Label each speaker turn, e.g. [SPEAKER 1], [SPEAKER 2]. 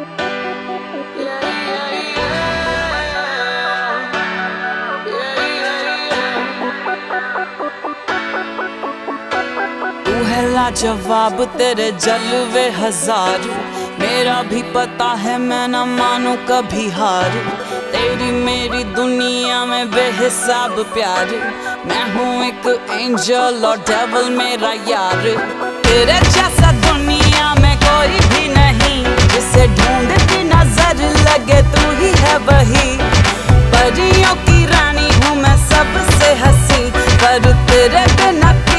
[SPEAKER 1] तू है लाजवाब, तेरे जलवे हजार, मेरा भी पता है मैं न मानू कभी हार। तेरी मेरी दुनिया में बेहिसाब प्यार, मैं हूँ एक एंजल और डेविल मेरा यार। तेरे जैसा दुनिया में कोई भी नहीं, जिसे ढूंढती नजर लगे तू ही है वही। परियों की रानी हूँ मैं सबसे हंसी, पर तेरे बिना